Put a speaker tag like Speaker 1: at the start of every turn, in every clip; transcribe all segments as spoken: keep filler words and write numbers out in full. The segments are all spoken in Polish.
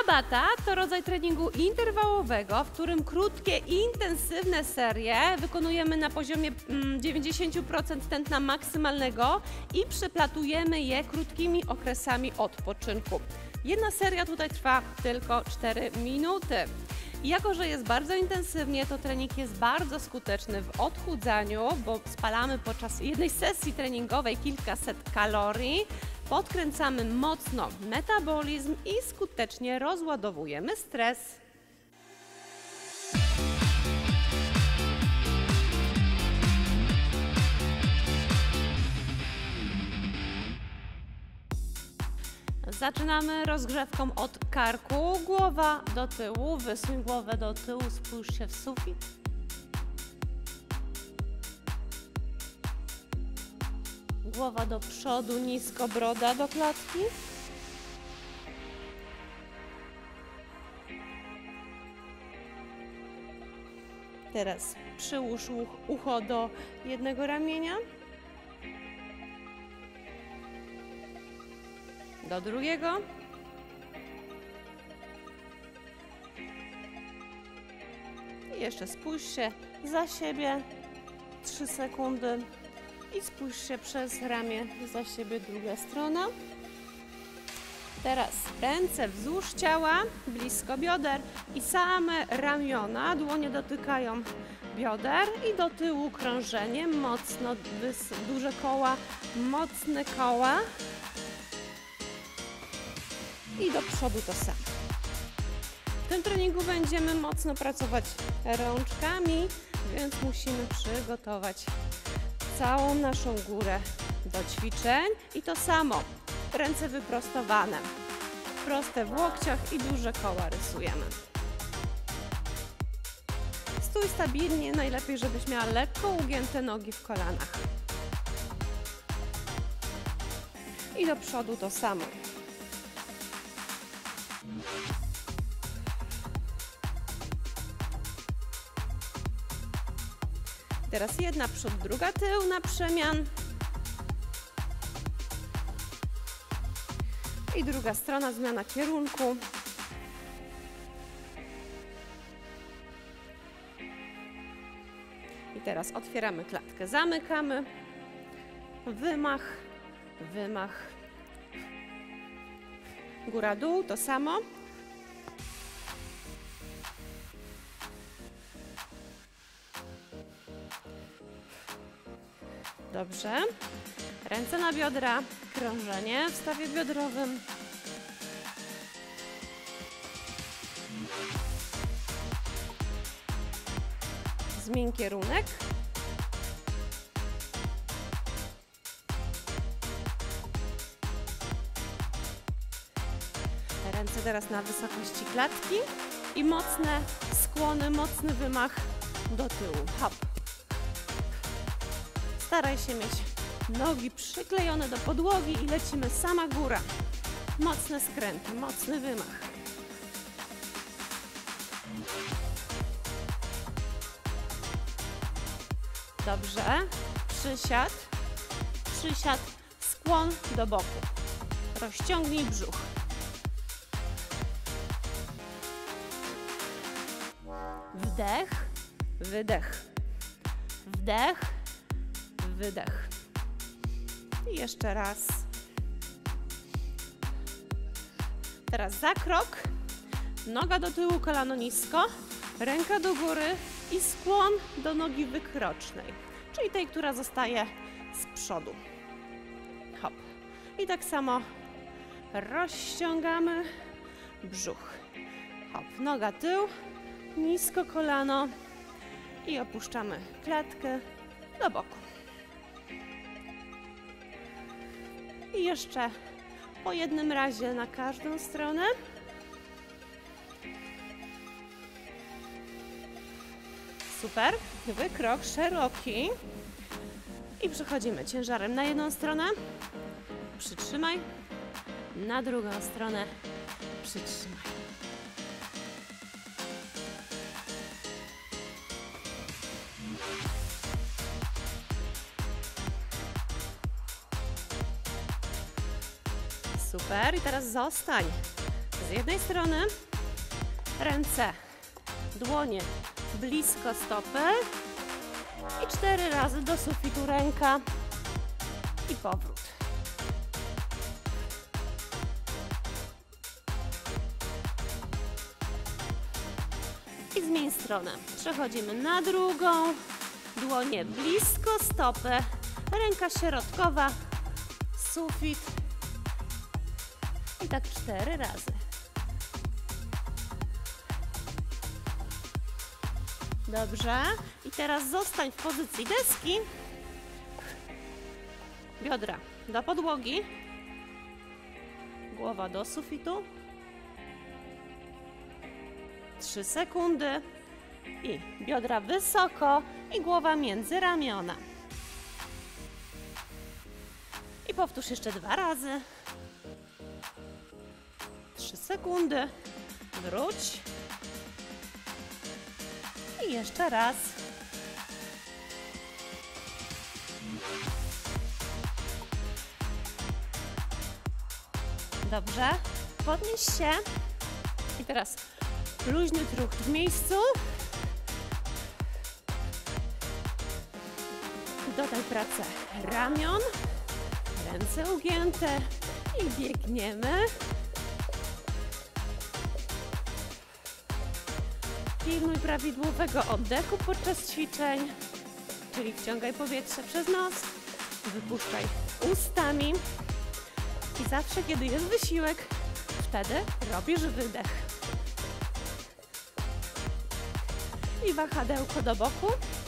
Speaker 1: Tabata to rodzaj treningu interwałowego, w którym krótkie i intensywne serie wykonujemy na poziomie dziewięćdziesiąt procent tętna maksymalnego i przeplatujemy je krótkimi okresami odpoczynku. Jedna seria tutaj trwa tylko cztery minuty. I jako że jest bardzo intensywnie, to trening jest bardzo skuteczny w odchudzaniu, bo spalamy podczas jednej sesji treningowej kilkaset kalorii, podkręcamy mocno metabolizm i skutecznie rozładowujemy stres. Zaczynamy rozgrzewką od karku, głowa do tyłu, wysuń głowę do tyłu, spójrz się w sufit. Głowa do przodu, nisko, broda do klatki. Teraz przyłóż ucho do jednego ramienia. Do drugiego. I jeszcze spójrz się za siebie trzy sekundy i spójrz się przez ramię za siebie, druga strona. Teraz ręce wzdłuż ciała, blisko bioder i same ramiona, dłonie dotykają bioder i do tyłu krążenie, mocno, duże koła, mocne koła. I do przodu to samo. W tym treningu będziemy mocno pracować rączkami, więc musimy przygotować całą naszą górę do ćwiczeń. I to samo, ręce wyprostowane, proste w łokciach i duże koła rysujemy. Stój stabilnie, najlepiej żebyś miała lekko ugięte nogi w kolanach. I do przodu to samo. Teraz jedna przód, druga tył na przemian. I druga strona, zmiana kierunku. I teraz otwieramy klatkę, zamykamy. Wymach, wymach. Góra, dół, to samo. Dobrze. Ręce na biodra, krążenie w stawie biodrowym. Zmień kierunek. Ręce teraz na wysokości klatki i mocne skłony, mocny wymach do tyłu. Hop. Staraj się mieć nogi przyklejone do podłogi i lecimy sama góra. Mocne skręty, mocny wymach. Dobrze. Przysiad. Przysiad, skłon do boku. Rozciągnij brzuch. Wdech, wydech. Wdech, wydech. I jeszcze raz. Teraz za krok. Noga do tyłu, kolano nisko. Ręka do góry i skłon do nogi wykrocznej. Czyli tej, która zostaje z przodu. Hop. I tak samo rozciągamy brzuch. Hop. Noga tył. Nisko kolano. I opuszczamy klatkę do boku. I jeszcze po jednym razie na każdą stronę. Super. Wykrok szeroki. I przechodzimy ciężarem na jedną stronę. Przytrzymaj. Na drugą stronę. Przytrzymaj. Super. I teraz zostań. jednej strony, ręce, dłonie blisko stopy i cztery razy do sufitu ręka i powrót. I zmień stronę. Przechodzimy na drugą, dłonie blisko stopy, ręka środkowa, sufit i tak cztery razy. Dobrze. I teraz zostań w pozycji deski. Biodra do podłogi, głowa do sufitu. trzy sekundy i biodra wysoko i głowa między ramiona. I powtórz jeszcze dwa razy. trzy sekundy. Wróć. I jeszcze raz. Dobrze. Podnieś się. I teraz luźny trucht w miejscu. Dodaj pracę ramion. Ręce ugięte. I biegniemy. Pilnuj prawidłowego oddechu podczas ćwiczeń, czyli wciągaj powietrze przez nos, wypuszczaj ustami i zawsze, kiedy jest wysiłek, wtedy robisz wydech. I wahadełko do boku.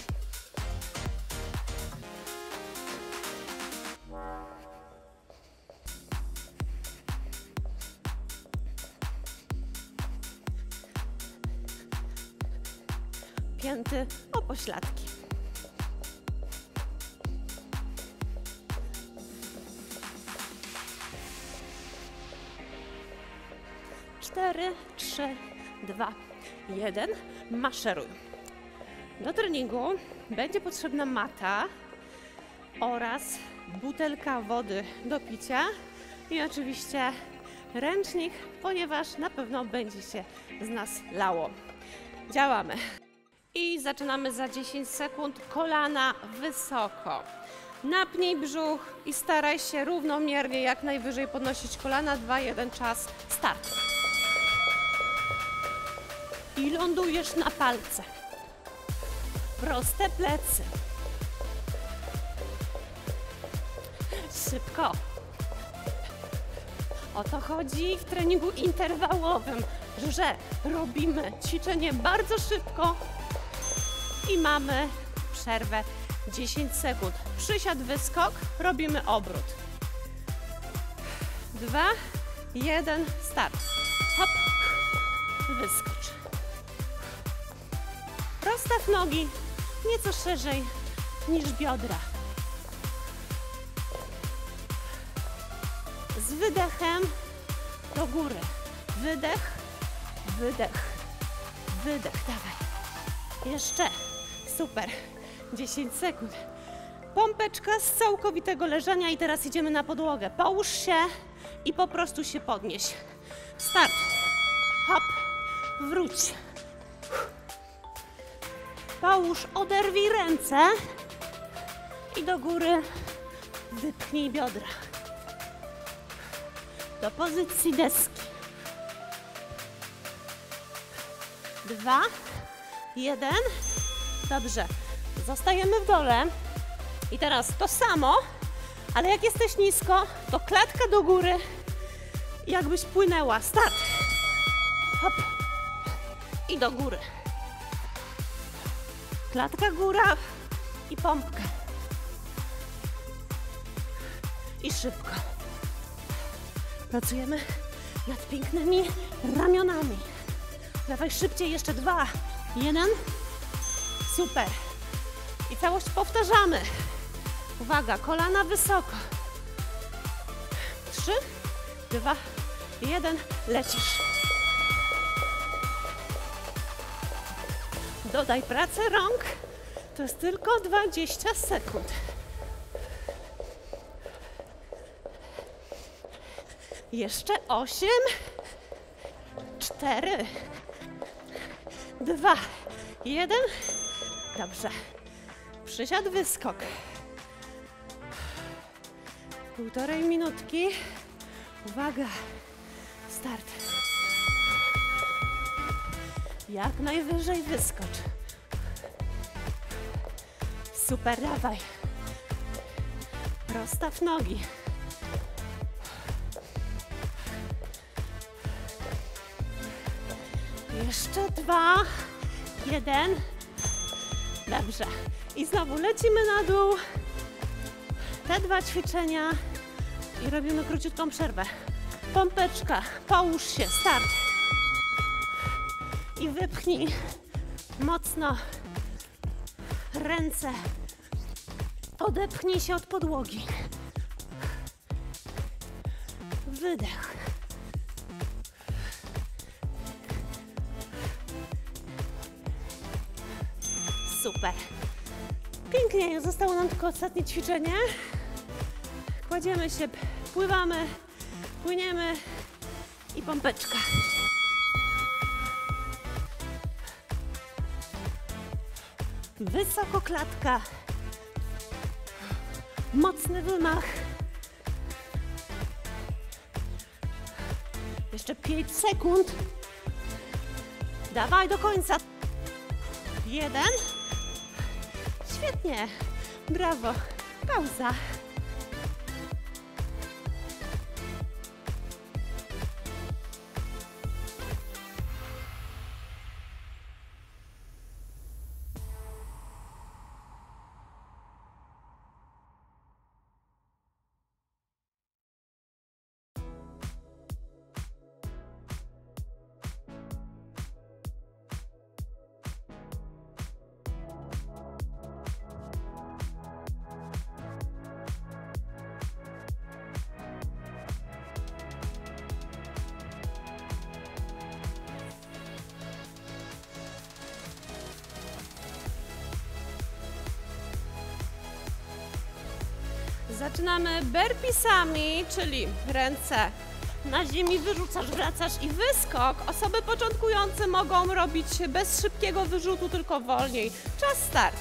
Speaker 1: Pięty o pośladki. Cztery, trzy, dwa, jeden. Maszeruj. Do treningu będzie potrzebna mata oraz butelka wody do picia i oczywiście ręcznik, ponieważ na pewno będzie się z nas lało. Działamy. I zaczynamy za dziesięć sekund. Kolana wysoko. Napnij brzuch i staraj się równomiernie jak najwyżej podnosić kolana. dwa, jeden, czas. Start. I lądujesz na palce. Proste plecy. Szybko. O to chodzi w treningu interwałowym, że robimy ćwiczenie bardzo szybko i mamy przerwę dziesięć sekund. Przysiad, wyskok, robimy obrót. Dwa, jeden, start. Hop, wyskocz. Rozstaw nogi nieco szerzej niż biodra. Z wydechem do góry. Wydech, wydech, wydech. Dawaj. Jeszcze. Super. dziesięć sekund. Pompeczka z całkowitego leżenia i teraz idziemy na podłogę. Połóż się i po prostu się podnieś. Start. Hop. Wróć. Połóż, oderwij ręce i do góry wypchnij biodra. Do pozycji deski. Dwa, jeden. Dobrze. Zostajemy w dole. I teraz to samo, ale jak jesteś nisko, to klatka do góry, jakbyś płynęła. Start. Hop. I do góry. Klatka, góra i pompka. I szybko. Pracujemy nad pięknymi ramionami. Dawaj szybciej, jeszcze dwa. Jeden. Super. I całość powtarzamy. Uwaga, kolana wysoko. Trzy, dwa, jeden. Lecisz. Dodaj pracę rąk. To jest tylko dwadzieścia sekund. Jeszcze osiem, cztery, dwa, jeden. Dobrze. Przysiad, wyskok. Półtorej minutki. Uwaga. Start. Jak najwyżej wyskocz. Super, dawaj. Rozstaw nogi. Jeszcze dwa, jeden. Dobrze. I znowu lecimy na dół. Te dwa ćwiczenia i robimy króciutką przerwę. Pompeczka, połóż się, start. I wypchnij mocno ręce. Odepchnij się od podłogi. Wydech. Super. Pięknie, zostało nam tylko ostatnie ćwiczenie. Kładziemy się, pływamy, płyniemy i pompeczka. Wysoko klatka. Mocny wymach. Jeszcze pięć sekund. Dawaj do końca. Jeden. Świetnie. Brawo. Pauza. Zaczynamy burpeesami, czyli ręce na ziemi, wyrzucasz, wracasz i wyskok. Osoby początkujące mogą robić bez szybkiego wyrzutu, tylko wolniej. Czas start.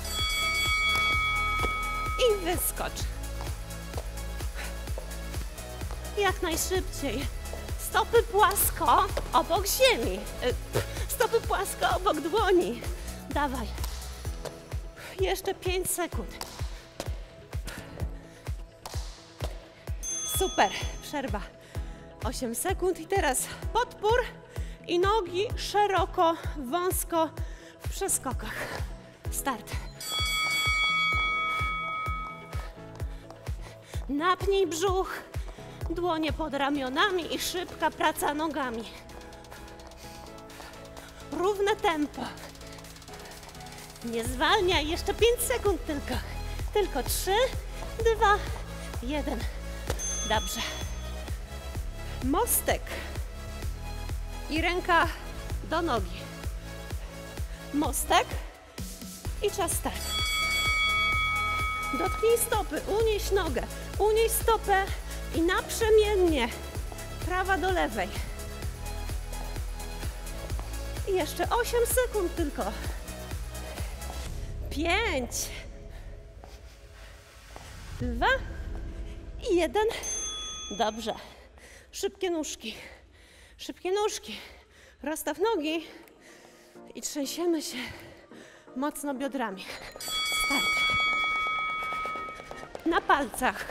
Speaker 1: I wyskocz. Jak najszybciej. Stopy płasko obok ziemi. Stopy płasko obok dłoni. Dawaj. Jeszcze pięć sekund. Super, przerwa. osiem sekund i teraz podpór i nogi szeroko, wąsko w przeskokach. Start. Napnij brzuch, dłonie pod ramionami i szybka praca nogami. Równe tempo. Nie zwalniaj, jeszcze pięć sekund tylko. Tylko trzy, dwa, jeden. Dobrze. Mostek. I ręka do nogi. Mostek. I czas start. Dotknij stopy, unieś nogę, unieś stopę i naprzemiennie. Prawa do lewej. I jeszcze osiem sekund tylko. pięć. dwa. I jeden. Dobrze. Szybkie nóżki. Szybkie nóżki. Rozstaw nogi i trzęsiemy się mocno biodrami. Start. Na palcach.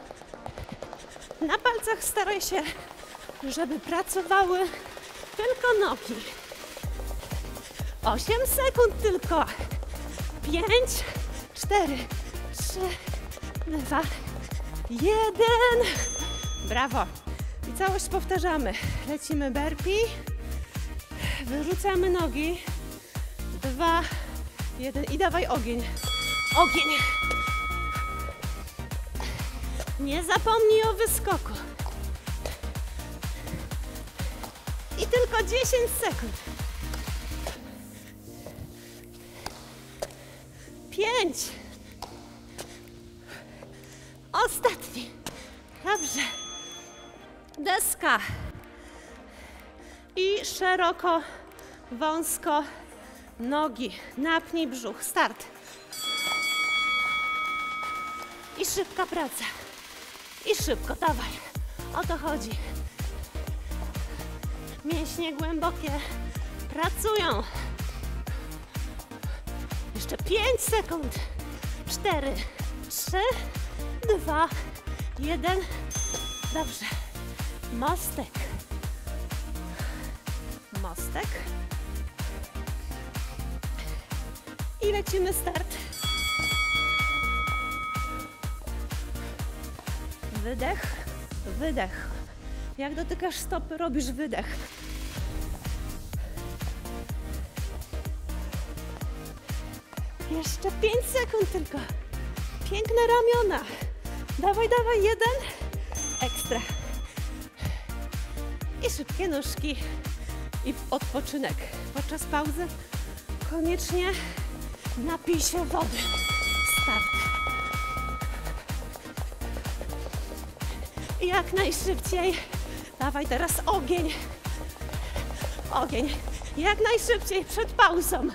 Speaker 1: Na palcach staraj się, żeby pracowały tylko nogi. osiem sekund tylko. pięć, cztery, trzy, dwa, jeden. Brawo. I całość powtarzamy. Lecimy burpee. Wyrzucamy nogi. Dwa, jeden. I dawaj ogień. Ogień. Nie zapomnij o wyskoku. I tylko dziesięć sekund. Pięć. Ostatni. Dobrze. Deska. I szeroko, wąsko nogi. Napnij brzuch. Start. I szybka praca. I szybko, dawaj. O to chodzi. Mięśnie głębokie pracują. Jeszcze pięć sekund. cztery, trzy, dwa, jeden. Dobrze. Mostek. Mostek. I lecimy, start. Wydech, wydech. Jak dotykasz stopy, robisz wydech. Jeszcze pięć sekund tylko. Piękne ramiona. Dawaj, dawaj, jeden. Ekstra. I szybkie nóżki. I odpoczynek. Podczas pauzy koniecznie napij się wody. Start. Jak najszybciej. Dawaj teraz ogień. Ogień. Jak najszybciej przed pauzą.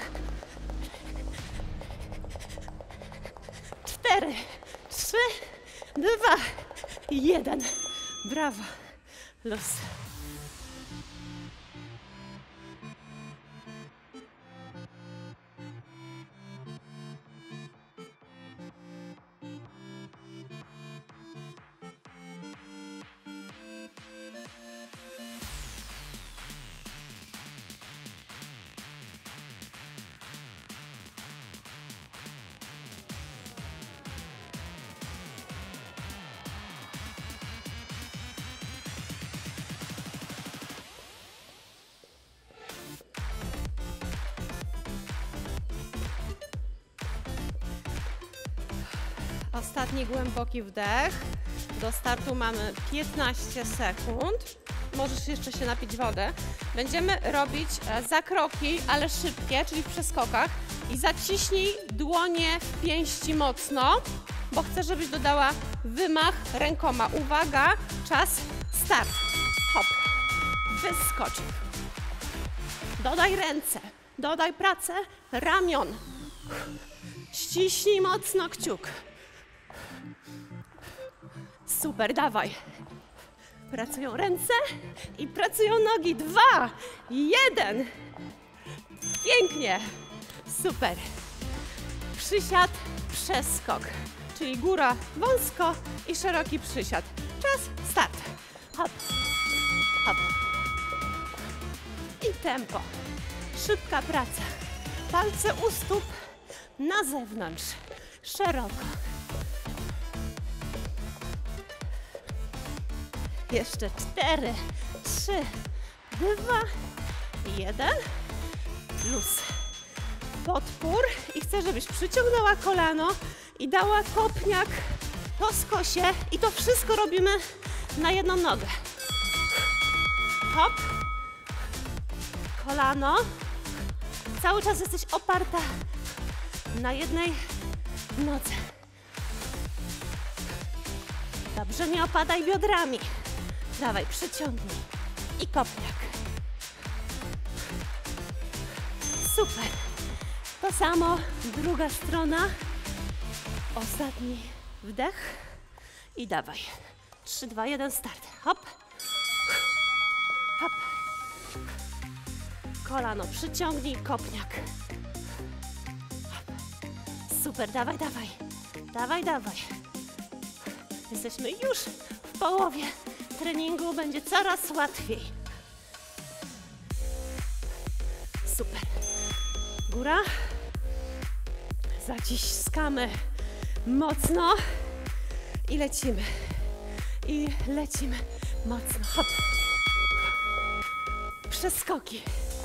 Speaker 1: Cztery, trzy, dwa, jeden. Brawo. Luz. Ostatni głęboki wdech. Do startu mamy piętnaście sekund. Możesz jeszcze się napić wodę. Będziemy robić zakroki, ale szybkie, czyli w przeskokach. I zaciśnij dłonie w pięści mocno, bo chcę, żebyś dodała wymach rękoma. Uwaga, czas, start. Hop. Wyskocz. Dodaj ręce. Dodaj pracę ramion. Ściśnij mocno kciuk. Super, dawaj. Pracują ręce i pracują nogi. Dwa, jeden. Pięknie. Super. Przysiad, przeskok. Czyli góra wąsko i szeroki przysiad. Czas, start. Hop, hop. I tempo. Szybka praca. Palce u stóp na zewnątrz. Szeroko. Jeszcze cztery, trzy, dwa, jeden. Luz. Podpór i chcę, żebyś przyciągnęła kolano i dała kopniak po skosie i to wszystko robimy na jedną nogę. Hop. Kolano. Cały czas jesteś oparta na jednej nodze. Dobrze, nie opadaj biodrami. Dawaj, przyciągnij i kopniak. Super. To samo, druga strona. Ostatni wdech i dawaj. trzy, dwa, jeden, start. Hop. Hop. Kolano przyciągnij, kopniak. Hop. Super, dawaj, dawaj. Dawaj, dawaj. Jesteśmy już w połowie treningu, będzie coraz łatwiej. Super. Góra. Zaciskamy mocno i lecimy. I lecimy mocno. Hop. Przeskoki.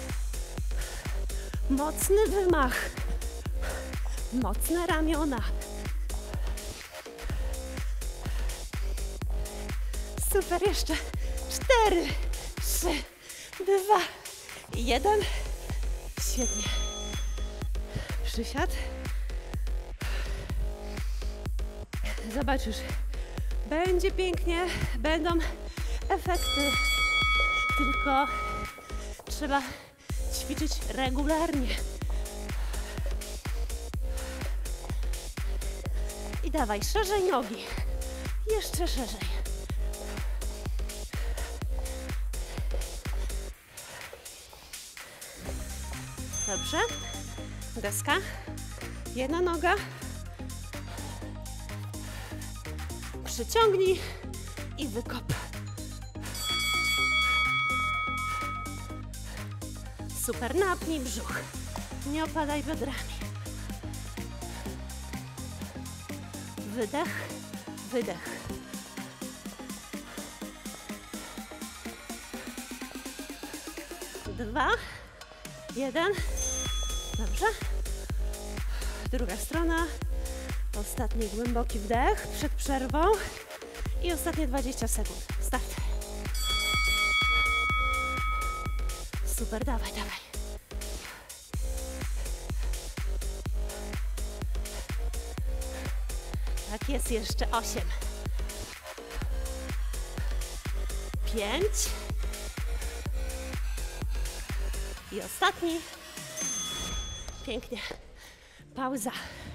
Speaker 1: Mocny wymach. Mocne ramiona. Super, jeszcze cztery, trzy, dwa, jeden. Świetnie. Przysiad. Zobaczysz, będzie pięknie, będą efekty. Tylko trzeba ćwiczyć regularnie. I dawaj, szerzej nogi. Jeszcze szerzej. Dobrze. Deska. Jedna noga. Przyciągnij i wykop. Super, napnij brzuch. Nie opadaj biodrami. Wydech, wydech. Dwa, jeden. Dobrze. Druga strona. Ostatni głęboki wdech przed przerwą. I ostatnie dwadzieścia sekund. Start. Super, dawaj, dawaj. Tak jest, jeszcze osiem. Pięć. I ostatni. Pięknie. Pauza.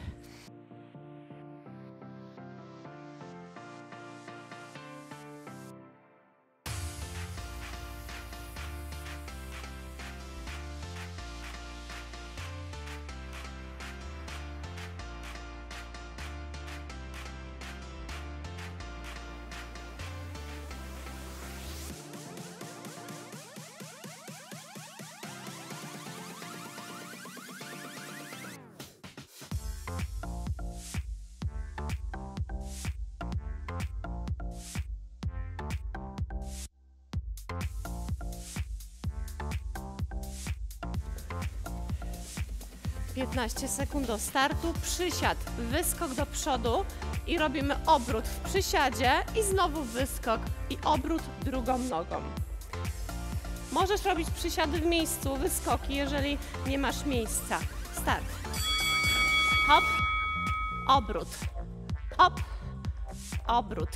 Speaker 1: piętnaście sekund do startu, przysiad, wyskok do przodu i robimy obrót w przysiadzie i znowu wyskok i obrót drugą nogą. Możesz robić przysiady w miejscu, wyskoki, jeżeli nie masz miejsca. Start. Hop, obrót, hop, obrót.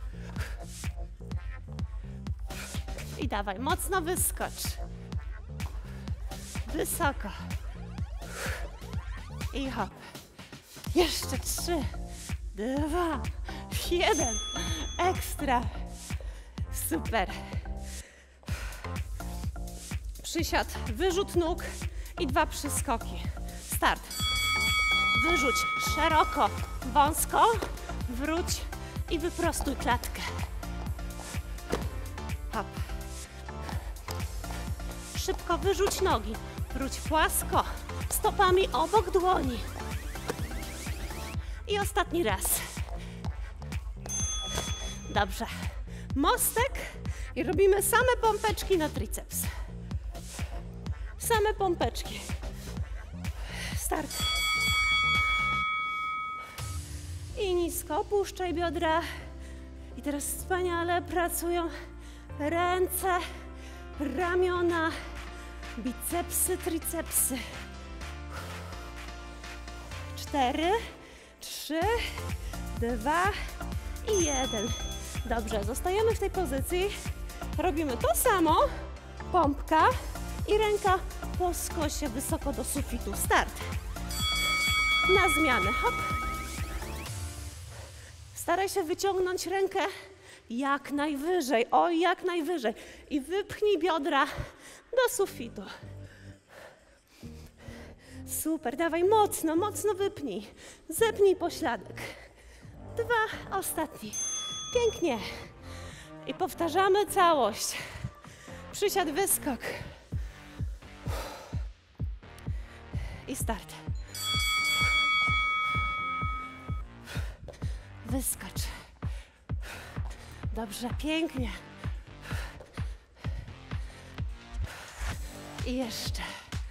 Speaker 1: I dawaj, mocno wyskocz. Wysoko. I hop. Jeszcze trzy, dwa, jeden. Ekstra. Super. Przysiad, wyrzut nóg i dwa przyskoki. Start. Wyrzuć szeroko, wąsko, wróć i wyprostuj klatkę. Hop. Szybko wyrzuć nogi. Wróć płasko, stopami obok dłoni. I ostatni raz. Dobrze. Mostek i robimy same pompeczki na triceps. Same pompeczki. Start. I nisko opuszczaj biodra. I teraz wspaniale pracują ręce, ramiona, bicepsy, tricepsy. Cztery, trzy, dwa i jeden. Dobrze, zostajemy w tej pozycji. Robimy to samo. Pompka i ręka po skosie wysoko do sufitu. Start. Na zmianę. Hop. Staraj się wyciągnąć rękę jak najwyżej. Oj, jak najwyżej. I wypchnij biodra do sufitu. Super, dawaj mocno, mocno wypnij. Zepnij pośladek. Dwa, ostatni. Pięknie. I powtarzamy całość. Przysiad, wyskok. I start. Wyskocz. Dobrze, pięknie. I jeszcze.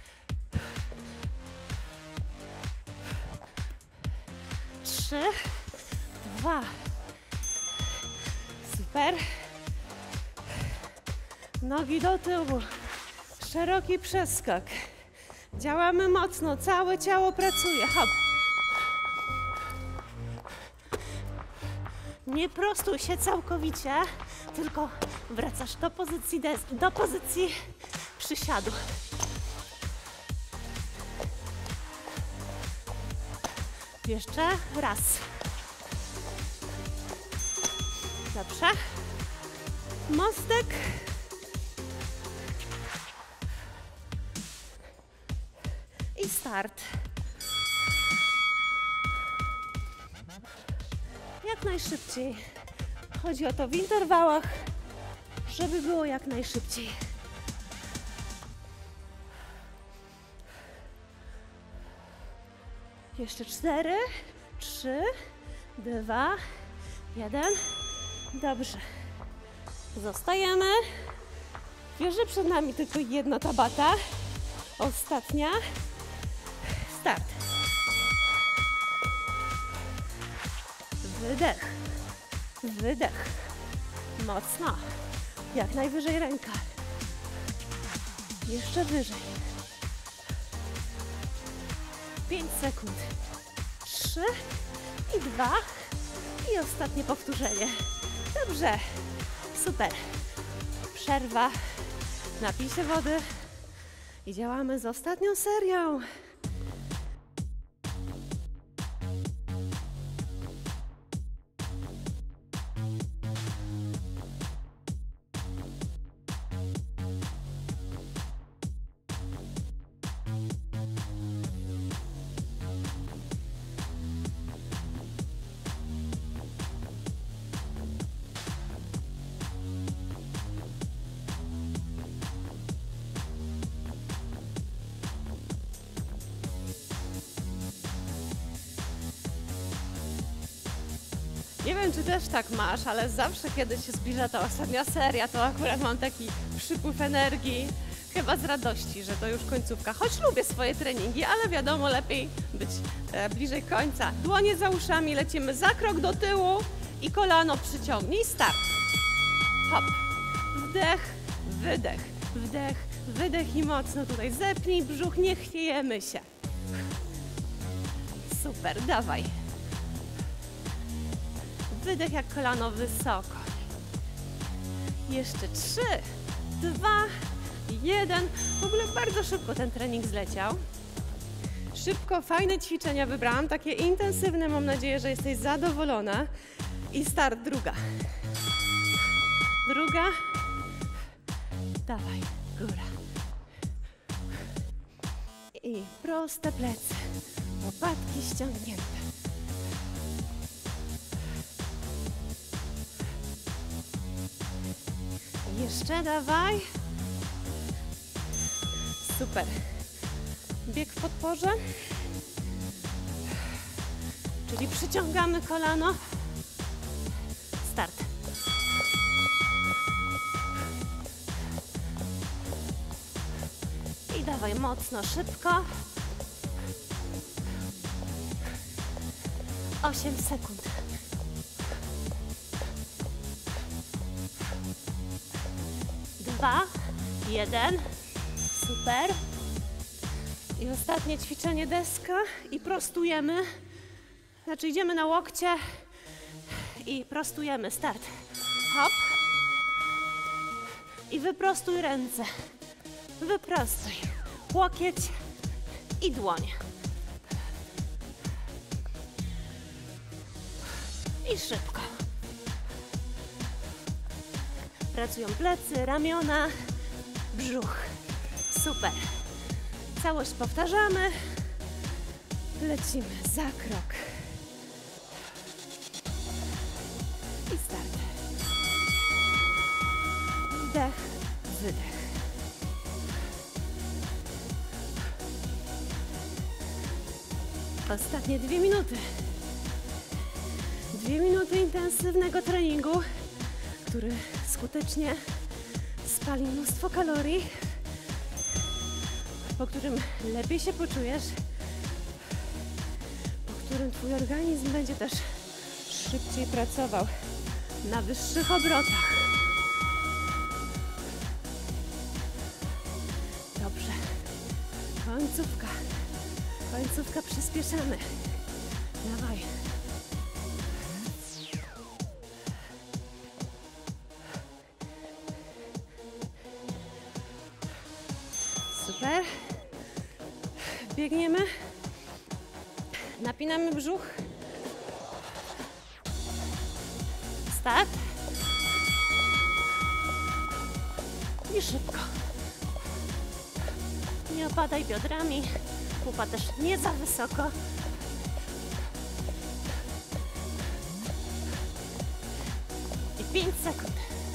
Speaker 1: Trzy, dwa. Super. Nogi do tyłu. Szeroki przeskok. Działamy mocno, całe ciało pracuje. Hop. Nie prostuj się całkowicie, tylko wracasz do pozycji, des do pozycji przysiadu. Jeszcze raz. Dobrze. Mostek. I start. Jak najszybciej. Chodzi o to w interwałach, żeby było jak najszybciej. Jeszcze cztery, trzy, dwa, jeden. Dobrze. Zostajemy. Wiesz, że przed nami tylko jedna tabata. Ostatnia. Start. Wydech. Wydech. Mocno. Jak najwyżej ręka. Jeszcze wyżej. pięć sekund. trzy i dwa. I ostatnie powtórzenie. Dobrze. Super. Przerwa. Napij się wody. I działamy z ostatnią serią. Nie wiem, czy też tak masz, ale zawsze, kiedy się zbliża ta ostatnia seria, to akurat mam taki przypływ energii, chyba z radości, że to już końcówka. Choć lubię swoje treningi, ale wiadomo, lepiej być e, bliżej końca. Dłonie za uszami, lecimy za krok do tyłu i kolano przyciągnij. Start. Hop. Wdech, wydech, wdech, wydech i mocno tutaj zepnij brzuch, nie chwiejemy się. Super, dawaj. Wydech jak kolano wysoko. Jeszcze trzy, dwa, jeden. W ogóle bardzo szybko ten trening zleciał. Szybko, fajne ćwiczenia wybrałam, takie intensywne. Mam nadzieję, że jesteś zadowolona. I start, druga. Druga. Dawaj, góra. I proste plecy. Łopatki ściągnięte. Jeszcze dawaj. Super. Bieg w podporze. Czyli przyciągamy kolano. Start. I dawaj mocno, szybko. osiem sekund. Dwa, jeden. Super. I ostatnie ćwiczenie deska i prostujemy. Znaczy idziemy na łokcie i prostujemy. Start. Hop. I wyprostuj ręce. Wyprostuj. Łokieć i dłoń. I szybko. Pracują plecy, ramiona, brzuch. Super. Całość powtarzamy. Lecimy za krok. I start. Wdech, wydech. Ostatnie dwie minuty. Dwie minuty intensywnego treningu, który skutecznie spali mnóstwo kalorii, po którym lepiej się poczujesz, po którym twój organizm będzie też szybciej pracował na wyższych obrotach. Dobrze. Końcówka. Końcówka, przyspieszamy. Dawaj. Biegniemy. Napinamy brzuch. Start. I szybko. Nie opadaj biodrami. Pupa też nie za wysoko. I pięć sekund.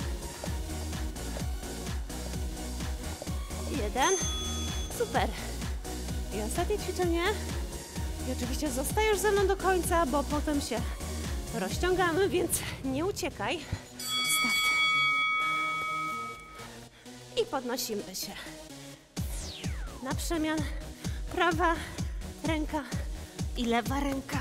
Speaker 1: Jeden. Super. I ostatnie ćwiczenie. I oczywiście zostajesz ze mną do końca, bo potem się rozciągamy, więc nie uciekaj. Start. I podnosimy się. Na przemian prawa ręka i lewa ręka.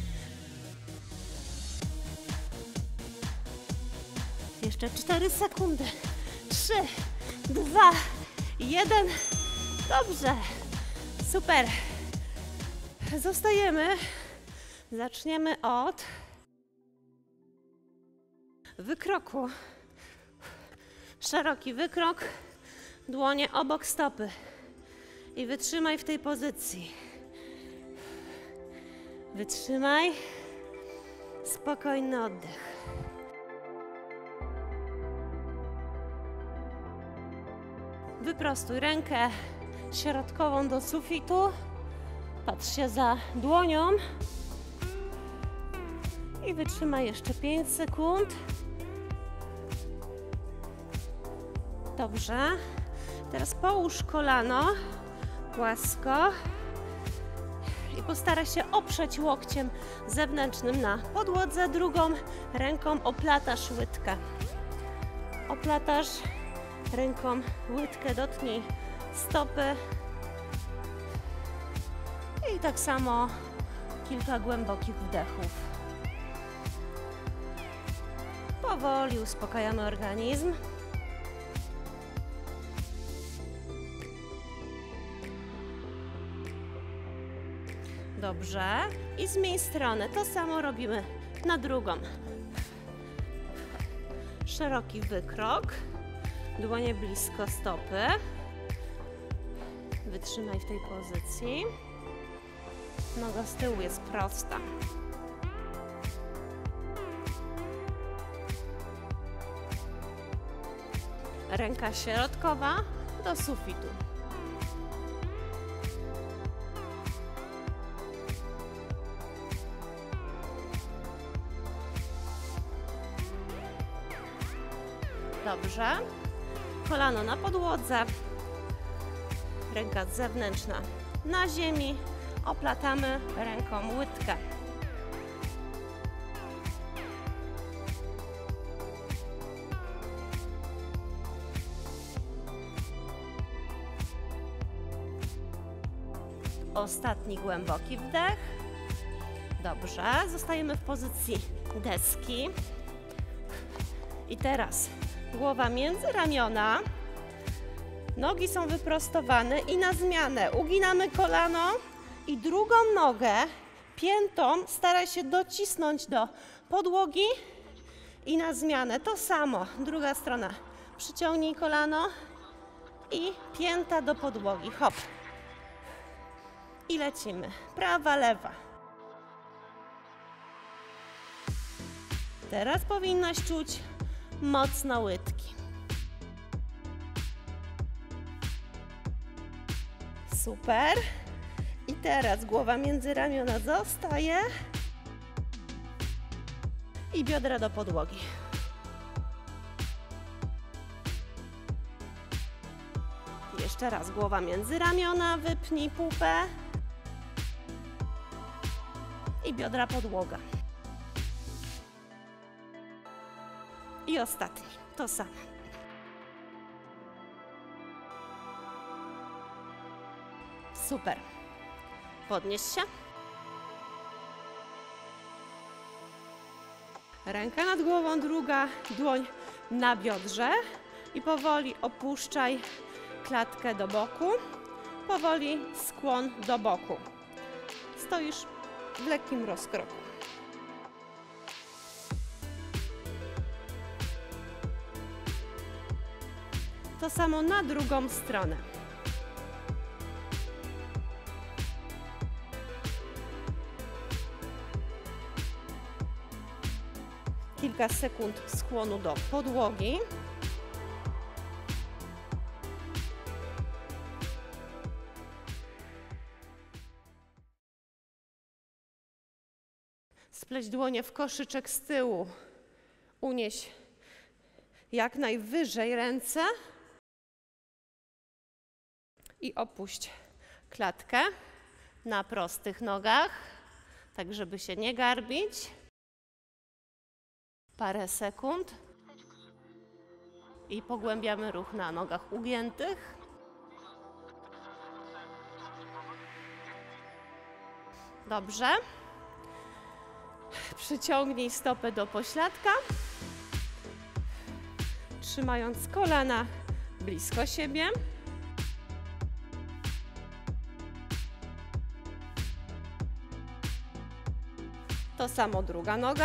Speaker 1: Jeszcze cztery sekundy. trzy, dwa, jeden. Dobrze. Super. Zostajemy. Zaczniemy od wykroku. Szeroki wykrok. Dłonie obok stopy. I wytrzymaj w tej pozycji. Wytrzymaj. Spokojny oddech. Wyprostuj rękę środkową do sufitu. Patrz się za dłonią. I wytrzymaj jeszcze pięć sekund. Dobrze. Teraz połóż kolano płasko i postaraj się oprzeć łokciem zewnętrznym na podłodze. Drugą ręką oplatasz łydkę. Oplatasz ręką łydkę, dotknij stopy. I tak samo kilka głębokich wdechów. Powoli uspokajamy organizm. Dobrze. I zmień stronę. To samo robimy na drugą. Szeroki wykrok. Dłonie blisko stopy. Wytrzymaj w tej pozycji. Noga z tyłu jest prosta. Ręka środkowa do sufitu. Dobrze. Kolano na podłodze. Ręka zewnętrzna na ziemi. Oplatamy ręką łydkę. Ostatni głęboki wdech. Dobrze. Zostajemy w pozycji deski. I teraz głowa między ramiona. Nogi są wyprostowane i na zmianę uginamy kolano i drugą nogę piętą staraj się docisnąć do podłogi i na zmianę to samo. Druga strona. Przyciągnij kolano i pięta do podłogi. Hop. I lecimy. Prawa, lewa. Teraz powinnaś czuć mocno łydki. Super. I teraz głowa między ramiona zostaje. I biodra do podłogi. Jeszcze raz głowa między ramiona, wypnij pupę. I biodra podłoga. I ostatni, to samo. Super. Podnieś się. Ręka nad głową, druga dłoń na biodrze. I powoli opuszczaj klatkę do boku. Powoli skłon do boku. Stoisz w lekkim rozkroku. To samo na drugą stronę. kilka sekund skłonu do podłogi. Spleść dłonie w koszyczek z tyłu. Unieś jak najwyżej ręce i opuść klatkę na prostych nogach, tak żeby się nie garbić. Parę sekund i pogłębiamy ruch na nogach ugiętych. Dobrze. Przyciągnij stopę do pośladka, trzymając kolana blisko siebie. To samo druga noga.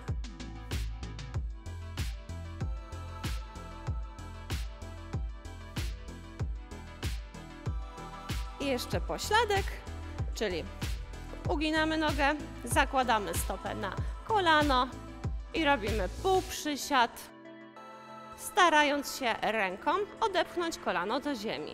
Speaker 1: I jeszcze pośladek, czyli uginamy nogę, zakładamy stopę na kolano i robimy półprzysiad, starając się ręką odepchnąć kolano do ziemi.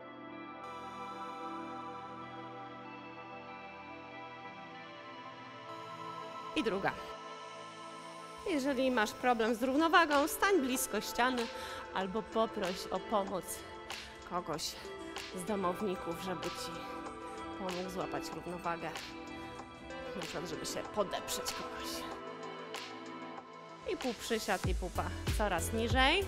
Speaker 1: I druga. Jeżeli masz problem z równowagą, stań blisko ściany albo poproś o pomoc kogoś z domowników, żeby Ci pomógł złapać równowagę. Na przykład, żeby się podeprzeć kogoś. I półprzysiad i pupa coraz niżej.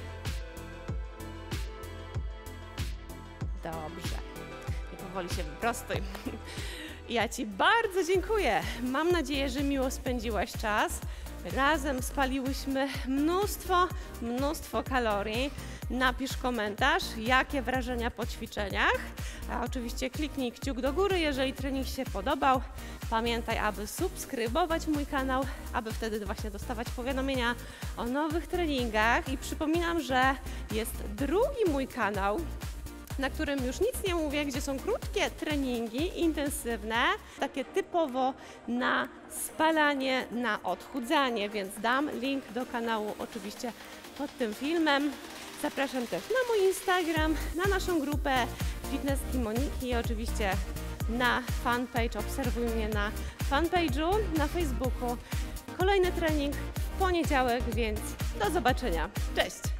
Speaker 1: Dobrze. I powoli się wyprostuj. Ja Ci bardzo dziękuję. Mam nadzieję, że miło spędziłaś czas. Razem spaliłyśmy mnóstwo, mnóstwo kalorii. Napisz komentarz, jakie wrażenia po ćwiczeniach. A oczywiście kliknij kciuk do góry, jeżeli trening się podobał. Pamiętaj, aby subskrybować mój kanał, aby wtedy właśnie dostawać powiadomienia o nowych treningach. I przypominam, że jest drugi mój kanał, na którym już nic nie mówię, gdzie są krótkie treningi intensywne, takie typowo na spalanie, na odchudzanie, więc dam link do kanału oczywiście pod tym filmem. Zapraszam też na mój Instagram, na naszą grupę Fitnesski Moniki i oczywiście na fanpage. Obserwuj mnie na fanpage'u, na Facebooku. Kolejny trening w poniedziałek, więc do zobaczenia. Cześć!